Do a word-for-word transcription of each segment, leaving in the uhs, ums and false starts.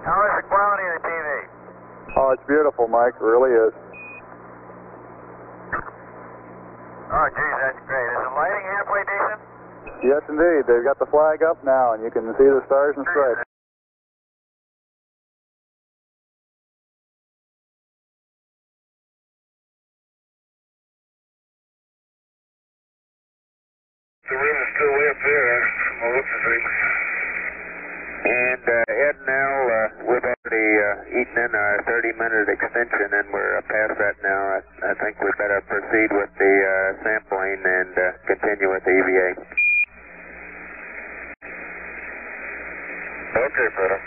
How is the quality of the T V? Oh, it's beautiful, Mike. It really is. Oh, geez, that's great. Is the lighting halfway decent? Yes, indeed. They've got the flag up now, and you can see the stars and stripes. The room is still way up there, from the looks of things. And uh, Ed, now uh, we've already uh, eaten in our thirty minute extension, and we're uh, past that now. I, I think we better proceed with the uh, sampling and uh, continue with the E V A. Okay, brother.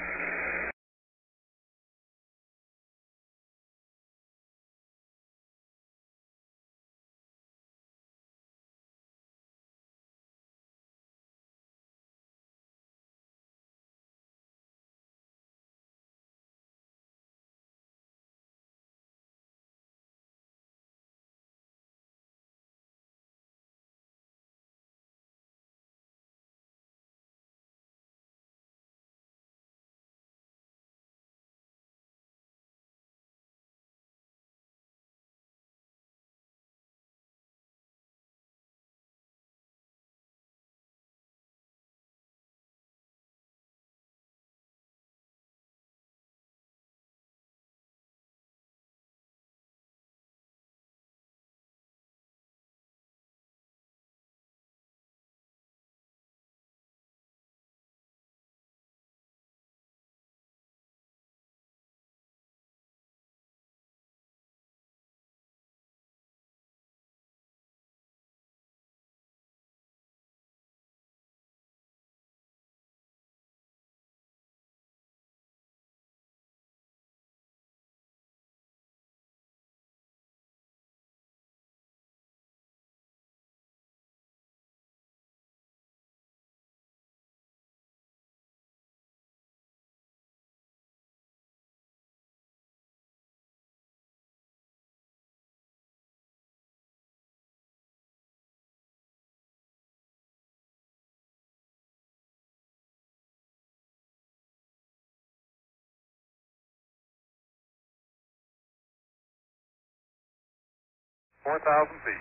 four thousand feet.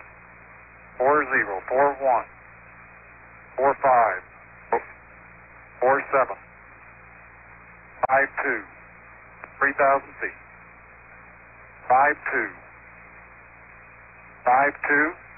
Four zero, four one, four five, four seven, five two, three thousand feet. Five two, five two.